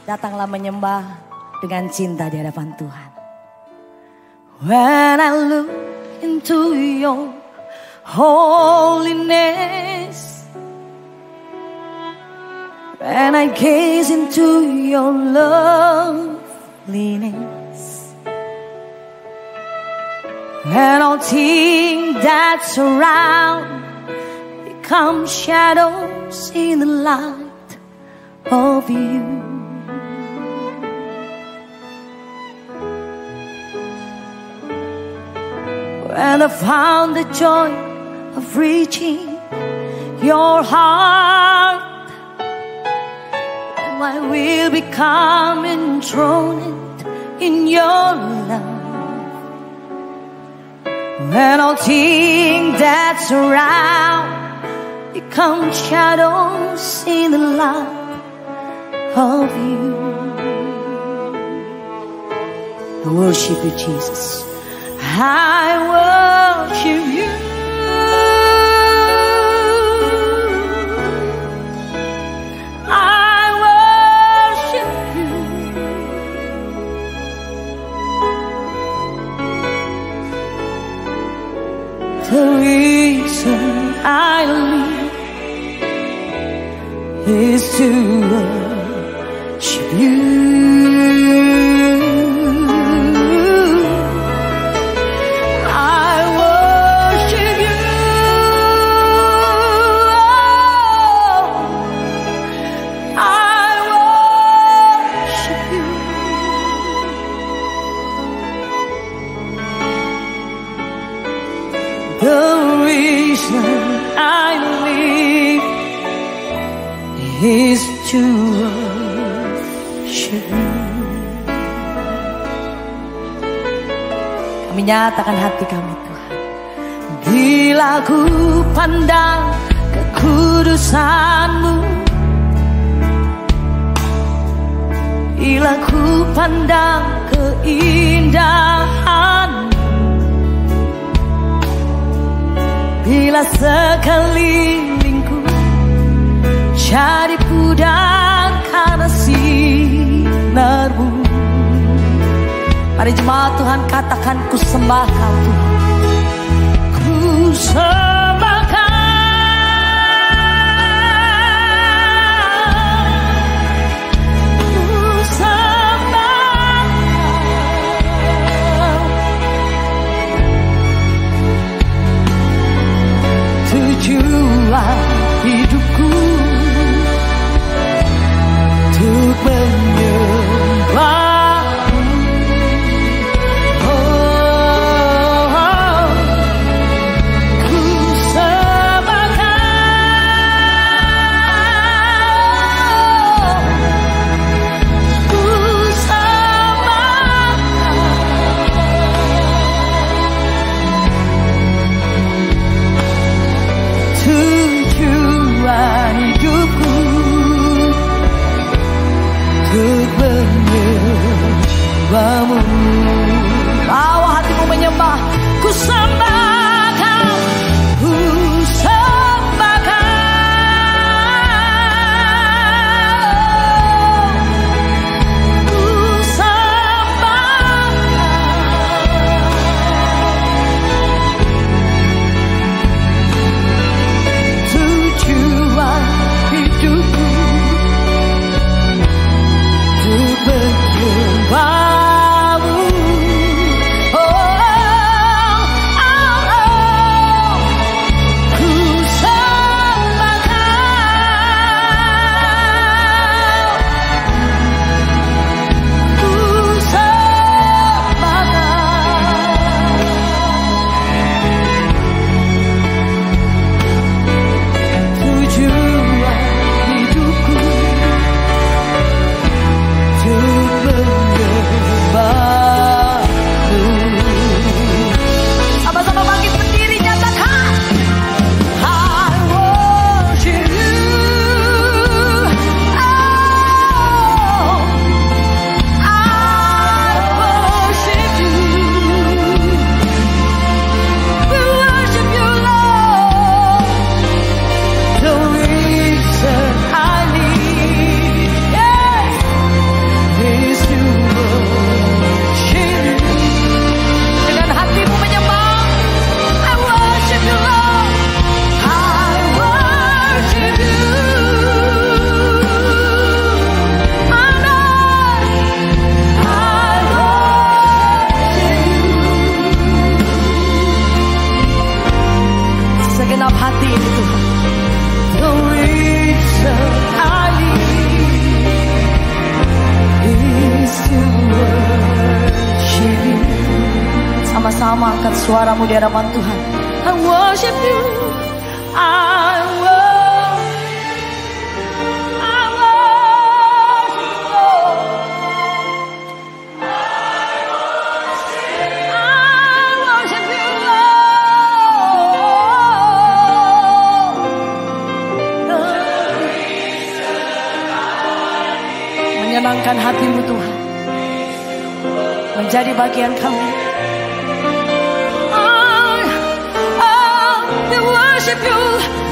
Datanglah menyembah dengan cinta di hadapan Tuhan. When I look into your holiness, when I gaze into your loveliness, when all things that surround become shadows in the light of you. When I found the joy of reaching your heart, and my will become enthroned in your love. When all things that surround become shadows in the light of you. I worship you, Jesus. I worship you. I worship you. The reason I live is to worship you. The reason I live is to worship you. Kami nyatakan hati kami, Tuhan. Bila ku pandang kekudusan-Mu, bila ku pandang keindahan-Mu, bila sekelilingku jadi pudar karena sinar-Mu. Mari jemaat Tuhan katakan, ku sembah Kau Tuhan. Ku sembah Kau. Ku sembah Kau. Tujuan hidupku untuk menyembah. Bawa hatimu menyembah. Ku sembah Kau, ku sembah Kau, ku sembah Kau. Tujuan hidupku untuk menyembah. sama-sama angkat suaramu di hadapan Tuhan. I worship you, I worship menyenangkan hatimu Tuhan, menjadi bagian kami. I worship you.